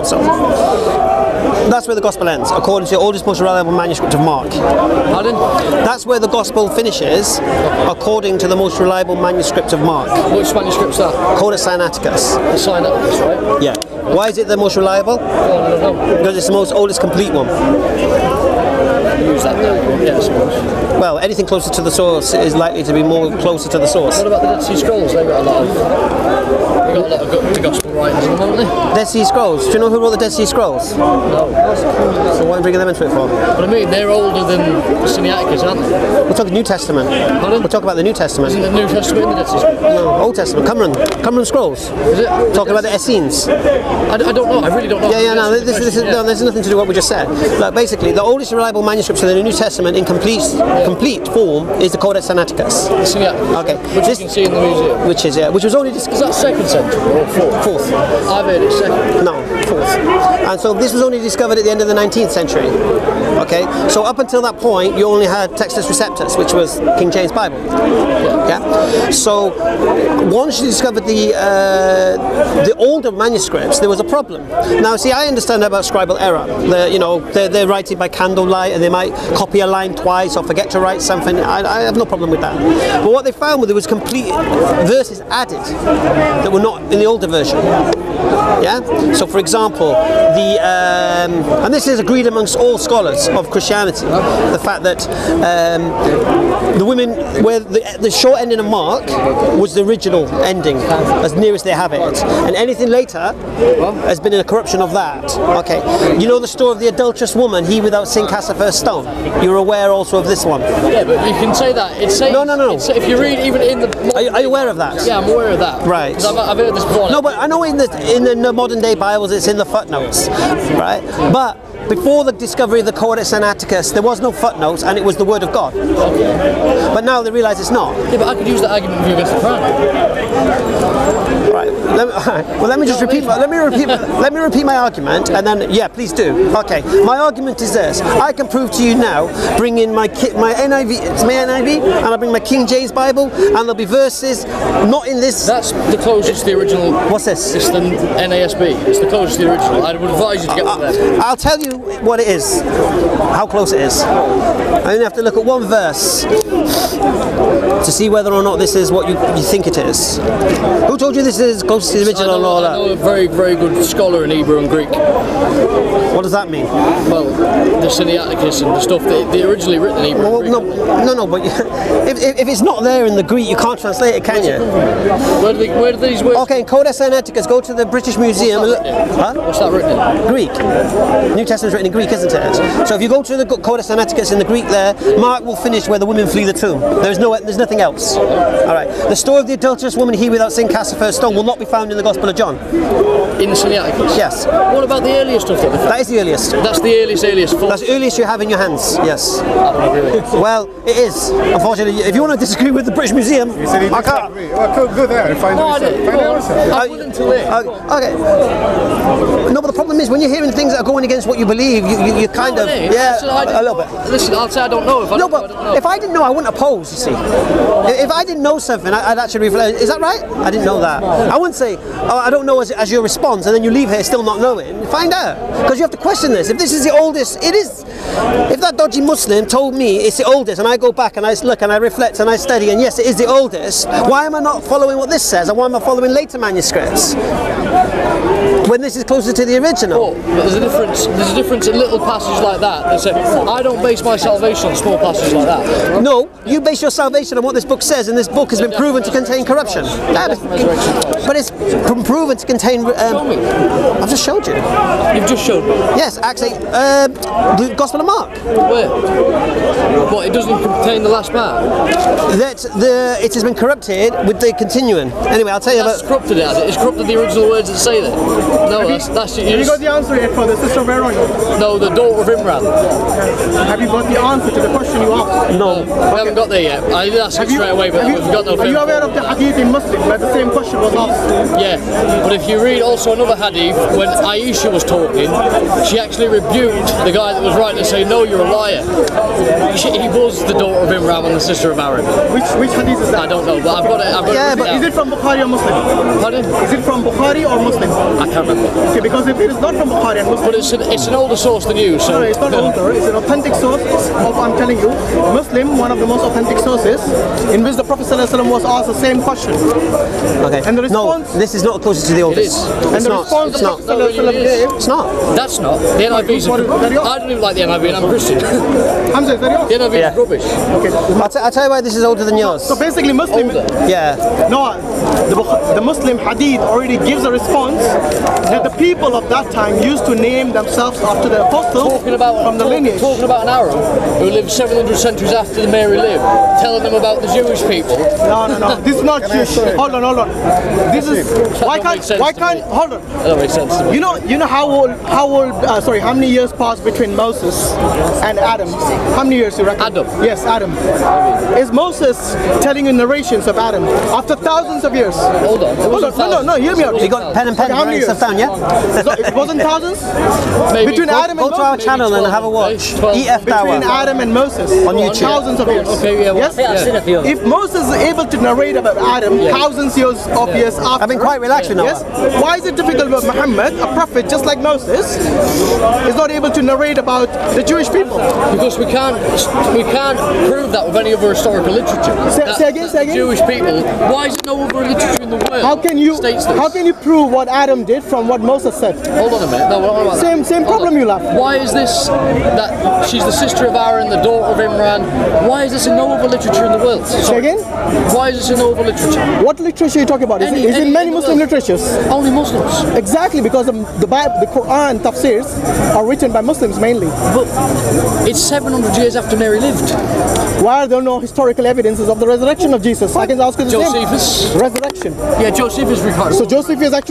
That's where the gospel ends, according to the oldest, most reliable manuscript of Mark. Pardon? That's where the gospel finishes, according to the most reliable manuscript of Mark. Which manuscript's that? Codex Sinaiticus. The Sinaiticus, right? Yeah. Why is it the most reliable? Oh, I don't know. Because it's the most oldest complete one. Use that now. Yeah, I suppose. Well, anything closer to the source is likely to be more closer to the source. What about the Dead Sea Scrolls? They got a lot of gospel writers in them, haven't they? Dead Sea Scrolls. Do you know who wrote the Dead Sea Scrolls? No. So why are you bringing them into it for? But I mean, they're older than Sinaiticus, aren't they? We're talking New Testament. Pardon? We're talking about the New Testament. Isn't the New Testament in the Dead Sea Scrolls? No, Old Testament. Qumran Scrolls. Is it? Talking about the Essenes. I don't know. I really don't know. No, there's nothing to do with what we just said. Like, basically, the oldest reliable manuscripts of the New Testament in complete form is the Codex Sinaiticus. Okay. Which you can see in the museum. Which was only Is that 2nd century or 4th? Fourth. I've heard it's 2nd. No, fourth. And so this was only discovered at the end of the 19th century. Okay, so up until that point, you only had Textus Receptus, which was King James Bible. Yeah. So once you discovered the older manuscripts, there was a problem. Now, see, I understand about scribal error. They're writing by candlelight, and they might copy a line twice or forget to write something. I have no problem with that. But what they found was there was complete verses added that were not in the older version. Yeah. So, for example, and this is agreed amongst all scholars of Christianity, the fact that the women, where the short ending of Mark was the original ending, as near as they have it, and anything later has been a corruption of that. Okay. You know the story of the adulterous woman, he without sin cast the first stone. You're aware also of this one. Yeah, but you can say that. No. If you read even in the... Are you aware of that? Yeah, I'm aware of that. Right. I've heard this before. No, but I know in the modern day Bibles it's in the footnotes, right? But before the discovery of the Codex Sinaiticus, there was no footnotes, and it was the Word of God. But now they realise it's not. Yeah, but I could use that argument with you against the Quran. Right. right. Well, let me just repeat. Let me repeat my argument, and then please do. Okay. My argument is this: I can prove to you now. Bring in my NIV, and I'll bring my King James Bible, and there'll be verses not in this. That's the closest to the original. What's this? It's the NASB. It's the closest to the original. I would advise you to get one there. I'll tell you what it is, how close it is. I only have to look at one verse to see whether or not this is what you think it is. Who told you this is close to the original and all that? I know a very, very good scholar in Hebrew and Greek. What does that mean? Well, the Sinaiticus and the stuff that they originally written in Hebrew and Greek. No, but if it's not there in the Greek, you can't translate it, can you? Where do these words? Okay, in Codex Sinaiticus, go to the British Museum. What's that written in? Greek. New Testament's written in Greek, isn't it? So if you go to the Codex Sinaiticus in the Greek there, Mark will finish where the women flee the tomb. There's nothing else. All right. The story of the adulterous woman here without sin cast the first stone will not be found in the Gospel of John. In the Sinaiticus? Yes. What about the earlier stuff that they found? That is the earliest. That's the earliest. That's the earliest you have in your hands. Yes. Well, it is. Unfortunately, if you want to disagree with the British Museum, I can't. Well, go there and find out. I'm willing to live. Okay. No, but the problem is when you're hearing things that are going against what you believe, you kind of a little bit. Listen, I'll say I don't know. If I didn't know, I wouldn't oppose. You see, if I didn't know something, I'd actually reflect. Is that right? I didn't know that. I wouldn't say, oh, I don't know as your response, and then you leave here still not knowing. Find out, because you have to question this. If this is the oldest, it is. If that dodgy Muslim told me it's the oldest, and I go back and I look and I reflect and I study, and yes, it is the oldest, why am I not following what this says, and why am I following later manuscripts? When this is closer to the original. But there's a difference. There's a difference in little passages like that. They say, I don't base my salvation on small passages like that. No, you base your salvation on what this book says, and this book has been proven to contain corruption. But it's proven to contain. I've just showed you. You've just showed me. Yes, actually, the Gospel of Mark. Where? What? It doesn't contain the last part. That it has been corrupted with the continuing. Anyway, I'll tell you about. It's corrupted it, has it? It's corrupted the original words that say that. No, that's Have you got the answer yet for the sister of Aaron? No, the daughter of Imran. Have you got the answer to the question you asked? No. We haven't got there yet. I did ask it straight away, but we've got no. Are you aware of the hadith in Muslim where the same question was asked? Yeah, but if you read also another hadith, when Aisha was talking, she actually rebuked the guy that was writing and saying, no, you're a liar. He was the daughter of Imran and the sister of Aaron. Which hadith is that? I don't know, but I've got it. Yeah, but is it from Bukhari or Muslim? Pardon? Is it from Bukhari or Muslim? I can't remember. Okay, because if it is not from Bukhari and Muslim, But it's an older source than you, so. no, it's not older. It's an authentic source of, I'm telling you, Muslim, one of the most authentic sources, in which the Prophet ﷺ was asked the same question. Okay. And the response. No, this is not closest to the oldest. is. It's And the not. response It's the not. Prophet ﷺ gave. It's not. That's not. The NIV's I don't even like the NIV and I'm a Christian. Hamza, is that yours? The NIV is rubbish. Okay. I'll tell you why this is older than yours. So basically, Muslim. Yeah. No, the Muslim hadith already gives a response that the people of that time used to name themselves after the apostles from the lineage. Talking about an Arab who lived 700 centuries after Mary lived, telling them about the Jewish people. No. This is not Jewish. Hold on. This is why can't hold on. That don't make sense to me. You know how many years passed between Moses and Adam? How many years you reckon? Adam. Yes, Adam. Is Moses telling you narrations of Adam after thousands of years? Hold on. No, hear me out. You got pen and paper How many writing stuff down, yeah? It wasn't thousands? Maybe Between Adam and Go to our Moses. channel and have a watch. 12. EF Between Tower. Adam and Moses. On YouTube. Thousands of years. Okay, yeah. Yes? I've seen a few of them. If Moses is able to narrate about Adam thousands of years after, I've been quite relaxed with yes, Noah. why is it difficult with Muhammad, a prophet just like Moses, is not able to narrate about the Jewish people? Because we can't prove that with any other historical literature. Say again. Jewish people. Why is there no other literature in the world? How can you states this? prove what Adam did from what Moses said? Hold on a minute. No, what about that? Same Hold problem on. you laugh. Why is this that she's the sister of Aaron, the daughter of Imran? Why is this in no other literature in the world? Say again? Why is this in no other literature? What literature are you talking about? Is it in many in the Muslim world. literatures? Only Muslims. Exactly, because the Bible, the Quran, tafsirs are written by Muslims mainly. But it's 700 years after Mary lived. Why are there no historical evidences of the resurrection of Jesus? I can ask you the Josephus. same. Resurrection. Yeah, Josephus recorded. So Josephus actually saw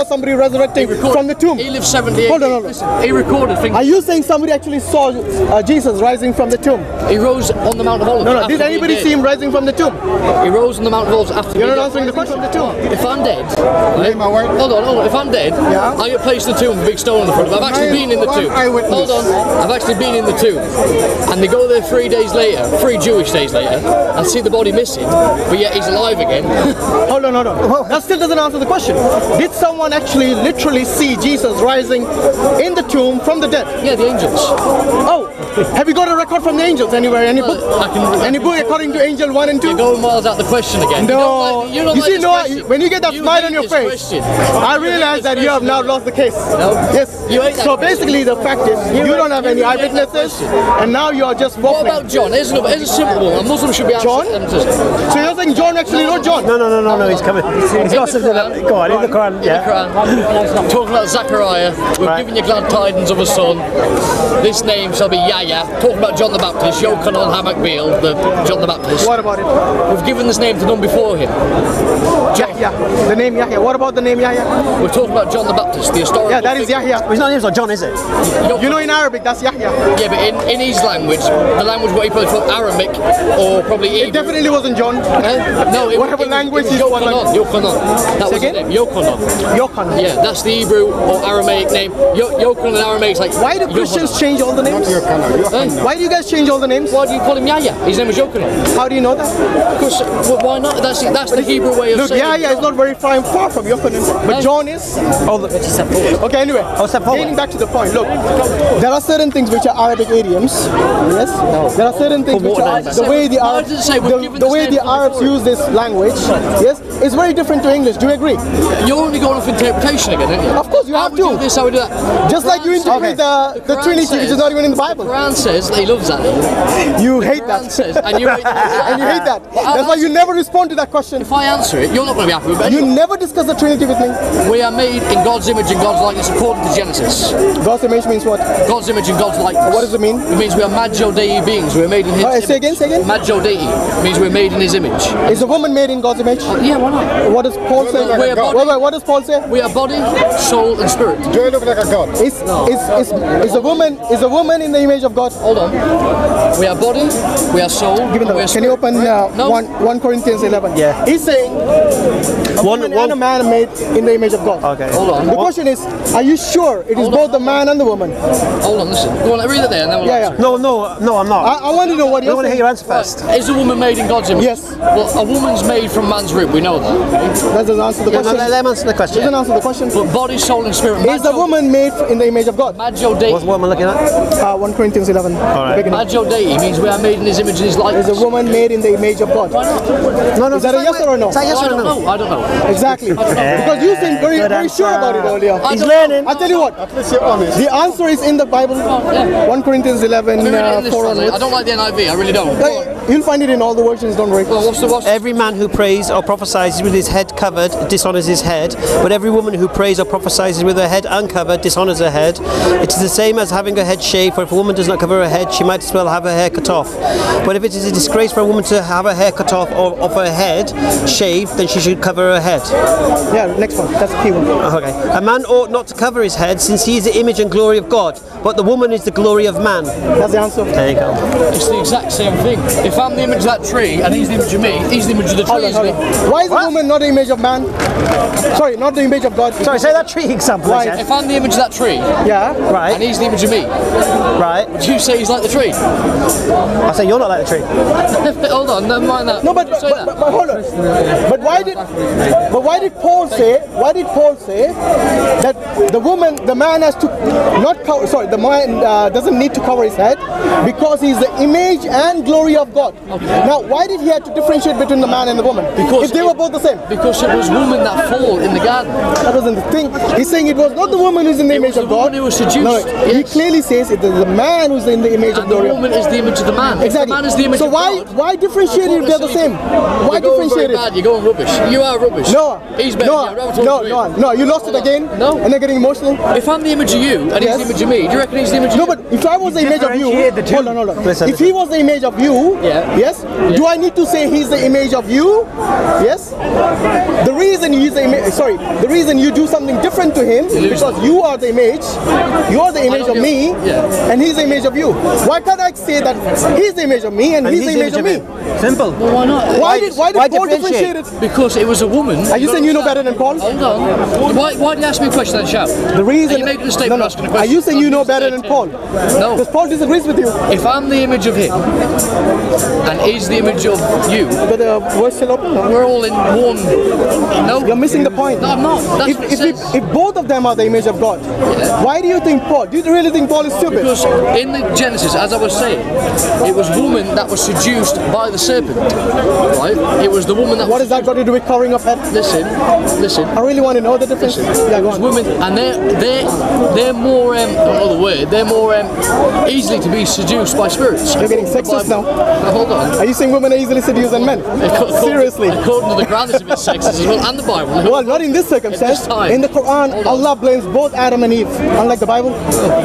somebody resurrecting from the tomb? He lived 70 Hold on, AD. hold on. Listen, he recorded things. Are you saying somebody actually saw Jesus rising from the tomb? He rose on the Mount of Olives. No, no. after Did being anybody dead. see him rising from the tomb? He rose on the Mount of Olives after You're being not dead. answering the question. If I'm dead, my word. hold on. If I'm dead, Yeah. I get placed in the tomb with a big stone in the front. I've actually been in the tomb. eyewitness. Hold on. I've actually been in the tomb. And they go there 3 days later, 3 Jewish days later, and see the body missing, but yet he's alive again. Hold on, hold on. That still doesn't answer the question. Did someone actually literally see Jesus rising in the tomb from the dead? Yeah, the angels. Oh, have you got a record from the angels anywhere? Any book? I can- Any book according to Angel 1 and 2? You're going miles out the question again. No. You don't You like see, this no, question. when you get that You smile hate on your this face, question. I realize that you have now lost the case. No. Yes. You hate that So question. basically, the fact is, you don't have any you hate that eyewitnesses, question. and now you are just What waffling. about John? Here's a simple one. A Muslim should be John? answered. So you're saying John actually wrote John? No, he's coming. He's got something up. Go on, in the Quran, In the yeah. Quran, talking about Zechariah, we've Right. given you glad tidings of a son. This name shall be Yahya. Talking about John the Baptist, Yochanan HaMakbil, the John the Baptist. What about it? We've given this name to none before him. Yahya. The name Yahya. What about the name Yahya? We're talking about John the Baptist, the historical. Yeah, that is figure. Yahya. His name is not John, is it? You know in Arabic, that's Yahya. Yeah, but in his language, the language what he probably called Aramaic or probably Hebrew. It definitely wasn't John. No, Whatever language it is was one Yochanan. Yochanan. That was his again? name. Yochanan. Yochanan. Yeah, that's the Hebrew or Aramaic name. Yochanan in Aramaic is like. Why do Christians change all the names? Why do you guys change all the names? Why do you call him Yahya? His name was Yochanan. How do you know that? Because why not? That's the Hebrew way of Look, saying. Yahya is not very far from Yochanan, but John is. Okay, anyway. Getting back to the point. Look, there are certain things which are Arabic idioms. Yes. There are certain things which are the way the Why does it say we've given the this way name the from the Arabs Quran? use this language. Yes, it's very different to English. Do you agree? You're only going off interpretation again, aren't you? Of course, you How have we do to. this, how we do that. Just like you interpret the Quran Trinity, says- which is not even in the Bible. The Quran says that he loves that. You hate Quran that. says, and you hate that. And you hate that. Well, That's why you never respond to that question. If I answer it, you're not going to be happy with it. You never discuss the Trinity with me. We are made in God's image and God's likeness according to Genesis. God's image means what? God's image and God's likeness. What does it mean? It means we are Magio Dei beings. We're made in His image. Say again. Magio Dei means we're made in His image. Is a woman made in God's image? Yeah, why not? What does Paul say? We're a body. Wait, what does Paul say? We are body, soul, and spirit. Do I look like a god? Is a woman in the image of God? Hold on. We are body, we are soul, and we are Can you spirit. open No. 1 Corinthians 11? Yeah. He's saying a woman and a man are made in the image of God. Okay. Hold on. The question is, are you sure it is Hold both on. the man and the woman? Hold on, listen. Go on, read it there and then we'll Yeah, answer yeah. No, I'm not. I want to know what I you're want to hear saying. your answer first. it. Is a woman made in God's image? Yes. Well, a woman's made from man's rib, we know that. Okay? That doesn't answer the Yeah, no, question. let him answer the question. Doesn't answer the question. But body, soul, and spirit. Is the woman made in the image of God? Magio Dei. What am I looking at? 1 Corinthians 11. right. Beginning. Magio Dei means we are made in His image and His Is likeness. a woman made in the image of God? No. Is that a yes or a no? Is that yes I or a don't no? know. I don't know. Exactly. Because you seem very, Good very sure about it answer. earlier. I He's don't learning. know. I'll tell you what. At least you're honest. The answer is in the Bible. Yeah. 1 Corinthians 11, Let me read it in this 4 translation. I onwards. don't like the NIV, I really don't. Go on. You'll find it in all the versions, don't worry. Well, what's the Every man who prays or prophesies with his head covered dishonors his head, but every woman who prays or prophesies with her head uncovered dishonors her head. It is the same as having her head shaved, for if a woman does not cover her head, she might as well have her hair cut off. But if it is a disgrace for a woman to have her hair cut off or of her head shaved, then she should cover her head. Yeah, next one. That's the key one. Okay. A man ought not to cover his head, since he is the image and glory of God, but the woman is the glory of man. That's the answer. There you go. It's the exact same thing. If I'm the image of that tree and he's the image of me, he's the image of the tree, Hold isn't on. he? Why is the woman not the image of man? Sorry, not the image of God. Sorry, say that tree example Right. again. If I'm the image of that tree Yeah. and Right, he's the image of me, right. do you say he's like the tree? I say you're not like the tree. Hold on, never mind that. No, but Say that. hold on. But why did Paul say? Why did Paul say that the man has to not cover? Sorry, the man doesn't need to cover his head because he's the image and glory of God. Now, why did he have to differentiate between the man and the woman? Because if they were both the same, Because it was woman that fall in the garden. that wasn't the thing. He's saying it was not the woman who's in the It image was of the God. woman who was seduced, No, he yes. clearly says it is the man who's in the image of And the glory. woman is the image of the man. If Exactly. the man is the image So of why God, differentiate if they're the same? Why you're going differentiate very it? bad, you're going rubbish. You are rubbish. No. He's better. No. You lost it again. No. And they're getting emotional. If I'm the image of you and he's the image of me, do you reckon he's the image of you? No, but if I was the image of you, hold on. Listen, if he was the image of you, yes, do I need to say he's the image of you? Yes. The reason he's the image, the reason you do something different to him is because you are the image. You are the image of me, and he's the image of you. Why can't I say that he's the image of me and he's the image of me? Simple. Well, why not? Why did Paul differentiate it? Because it was a woman. Are you saying you know better than Paul? Hold on. Why did you ask me a question then, shout? The reason. Are you making a statement asking a Are question? you saying you know better than Paul? No. Because Paul disagrees with you. If I'm the image of him and he's the image of you, But the voice still open. we're all in one. No. You're missing the point. No, I'm not. That's what it says. If both of them are the image of God, why do you think Paul? Do you really think Paul is stupid? Because in the Genesis, as I was saying, it was woman that was seduced by the serpent, right? It was the woman that. What has that got to do with covering up head? Listen. I really want to know the difference. Yeah, go on. Women, and they're more. I don't know the word. They're more easily to be seduced by spirits. You're getting sexist now. Hold on. Are you saying women are easily seduced than men? Seriously. According to the Quran, it's a bit sexist as well, and the Bible. Well, not in this circumstance. time. In the Quran, Allah blames both Adam and Eve, unlike the Bible.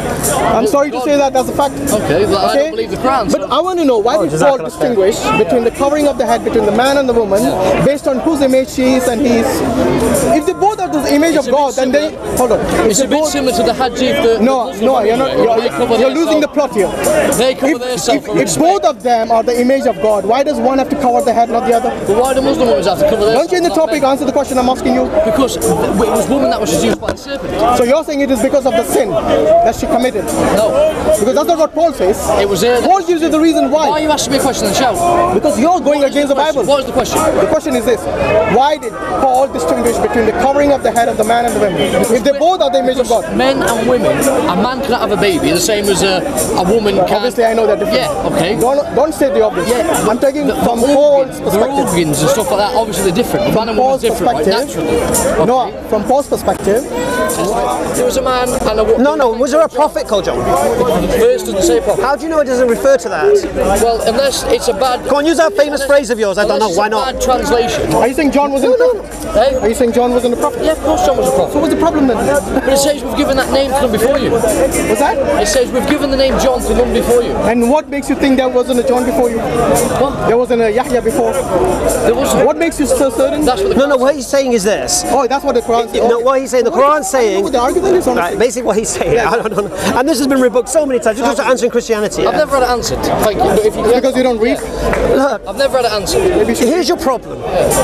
I'm sorry to say that, that's a fact. Okay, well, I don't believe the Quran. But I want to know, why did Paul distinguish between the covering of the head between the man and the woman based on whose image she is and he is? If they both are the image of God, then they... Hold on. It's a bit similar to the Hadith. No, you're not. You're losing the plot here. They cover themselves. If both of them are the image of God, why does one have to cover the head, not the other? But why do Muslim women have to cover themselves? Don't change the topic, answer the question I'm asking you. Because it was woman that was seduced by the serpent. So you're saying it is because of the sin that she committed? No. Because that's not what Paul says. It was there. Paul gives you the reason why. Why are you asking me a question then, shout? Because you're going against the Bible. What is the question? The question is this: why did Paul distinguish between the covering of the head of the man and the woman? If they both are the image of God. Men and women, a man cannot have a baby the same as a woman can. Obviously, I know that difference. Yeah, okay. Don't say the obvious. Yeah, I'm taking from the Paul's the perspective. organs and stuff like that, obviously they're different. Man and woman's different, right? Naturally. Okay. No, from Paul's perspective. There was a man and a woman. No. Was there a prophet called John? The verse doesn't say prophet. How do you know it doesn't refer to that? Well, unless it's a bad... Go on, use that famous phrase of yours. I don't know. Why not? Bad translation. Are you saying John wasn't a prophet? Hey? Are you saying John wasn't a prophet? Yeah, of course John was a prophet. So what's the problem then? But it says we've given that name to them before you. What's that? It says we've given the name John to them before you. And what makes you think there wasn't a John before you? What? There wasn't a Yahya before. There wasn't. What makes you so certain? That's what the No, what he's saying is this. Oh, that's what the Quran says. No, what he's saying, the Quran's saying... What the argument is on Right, basically what he's saying, I don't know, and this has been rebuked so many times, just answering Christianity. I've never had it answered. Thank you. But if you because you don't read? Look, I've never had it answered. here's your problem.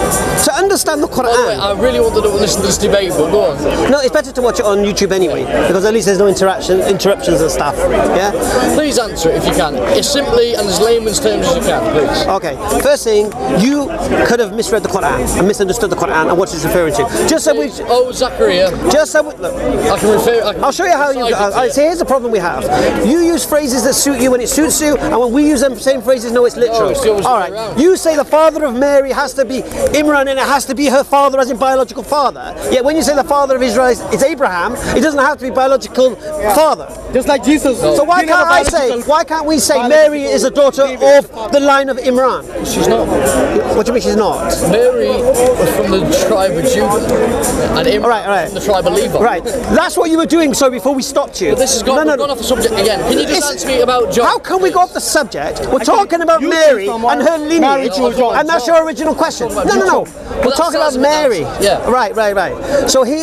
To understand the By the way, Quran... I really wanted to listen to this debate, but go on. No, it's better to watch it on YouTube anyway, because at least there's no interruptions and stuff, yeah? Please answer it if you can. As simply and as layman's terms as you can, please. Okay, first thing, you could have misread the Quran and misunderstood the Quran and what it's referring to. Just so we... Oh, Zachariah. Just so we... Look, I can refer... I'll show you how you... so here's the problem we have. You use phrases that suit you when it suits you, and when we use them same phrases, no, it's literal. it's the opposite way Alright, around. you say the father of Mary has to be Imran and it has to be her father as in biological father. Yet when you say the father of Israel is Abraham, it doesn't have to be biological father. Just like Jesus. So why can't we say Mary is a daughter of the line of Imran? She's not. What do you mean she's not? Mary was from the tribe of Judah. And Imran Alright. from the tribe of Levi. Right, that's what you were doing, so before we stopped you. But this has gone, we've gone off the subject again. Can you just answer me about John? How can we go off the subject? We're talking about you Mary choose and her lineage, John. and that's your original question. No. We're talking about Mary. Yeah. Right. So he...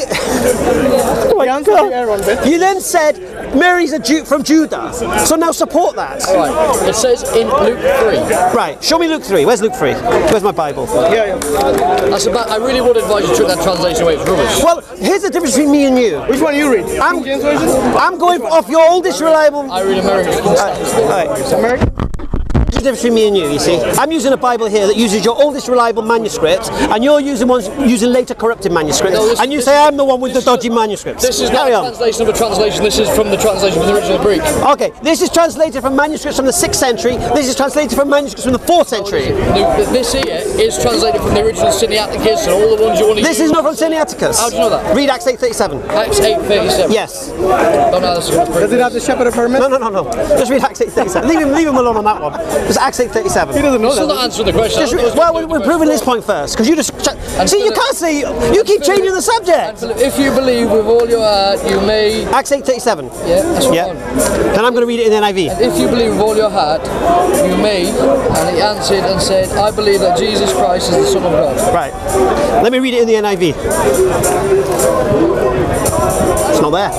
You then said Mary's a Jew from Judah. So now support that. Right. It says in Luke 3. Right. Show me Luke 3. Where's Luke 3? Where's my Bible? Yeah. That's about, I really would advise you to take that translation away. It's rubbish. Well, here's the difference between me and you. Which one you read? King James version? I'm going off your oldest reliable... I read American. Right. American? There's a difference between me and you, you see. I'm using a Bible here that uses your oldest reliable manuscripts, and you're using ones using later corrupted manuscripts, and you say I'm the one with the dodgy manuscripts. This is not a translation of a translation, this is from the translation from the original Greek. Okay, this is translated from manuscripts from the 6th century, this is translated from manuscripts from the 4th century. This here is translated from the original Sinaiticus and all the ones you want to use. This is not from Sinaiticus. How do you know that? Read Acts 8:37. Acts 8:37. Yes. Don't know, Does it have the shepherd of Hermas? No. Just read Acts 8:37. Leave him alone on that one. It's Acts 8:37. He doesn't know Still that. not answering the question. Well, we're proving this point first, because you just see. You can't say. You keep changing the subject. If you believe with all your heart, you may. Acts 8:37. Yeah, that's what Yeah. one. Then I'm going to read it in the NIV. If you believe with all your heart, you may. And he answered and said, I believe that Jesus Christ is the Son of God. Right. Let me read it in the NIV. It's not there.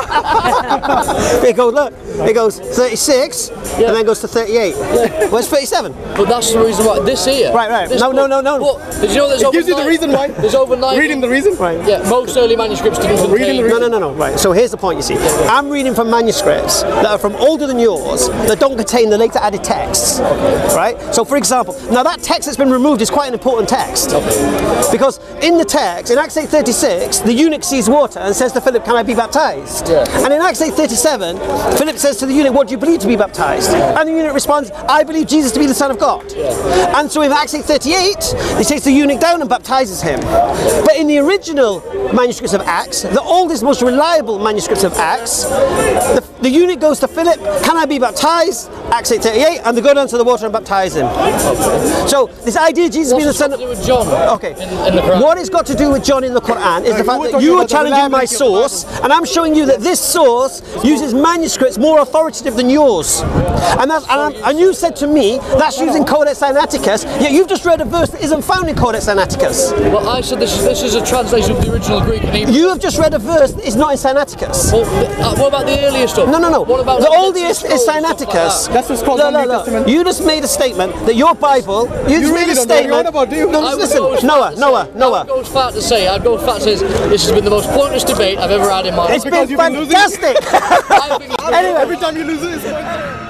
It goes, look, it goes 36 and then goes to 38. Where's 37? But that's the reason why. This here. Right. This No. But did you know there's over gives you the reason why. There's over 90. Reading the reason? Right. Yeah, most early manuscripts didn't contain. No. Right. So here's the point. You see, I'm reading from manuscripts that are from older than yours that don't contain the later added texts. Right. So, for example, now that text that's been removed is quite an important text because in the text in Acts 8:36, the eunuch sees water and says to Philip, "Can I be baptized?" Yeah. And in Acts 8:37, Philip says to the eunuch, "What do you believe to be baptized?" And the eunuch responds, "I believe Jesus to be the Son of God." Yeah. And so in Acts 8:38, he takes the eunuch down and baptizes him. But in the original manuscripts of Acts, the oldest, most reliable manuscripts of Acts, the eunuch goes to Philip, "Can I be baptized?" Acts 8:38, and they go down to the water and baptize him. So this idea of Jesus being the Son of With John. Okay. In the Quran. What it's got to do with John in the Quran is the fact we're that talking you are about the challenging my reliability of the source, and I'm showing you that this source uses manuscripts more authoritative than yours. And you said to me that's using Codex Sinaiticus, yet you've just read a verse that isn't found in Codex Sinaiticus. Well, I said this is a translation of the original Greek and Hebrew. You have just read a verse that is not in Sinaiticus. Well, what about the earlier stuff? No. What about The like oldest Dead Sea is Scrolls and stuff Sinaiticus. like That's what's called the New Testament. You just made a statement that your Bible. You just You made really a don't know what you're on statement. about, do you? No, I would listen, go as far to say- Noah. I'd go as far to say, this has been the most pointless debate I've ever had in my life. It's been Because you've been losing. fantastic. I've been- Anyway. Every time you lose it, it's